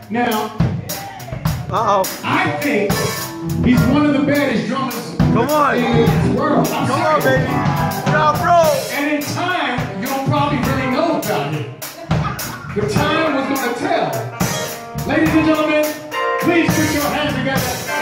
Now, I think he's one of the baddest drummers in the world. Come on, baby. Now, bro. And in time, you don't probably really know about it. The time was going to tell. Ladies and gentlemen, please put your hands together.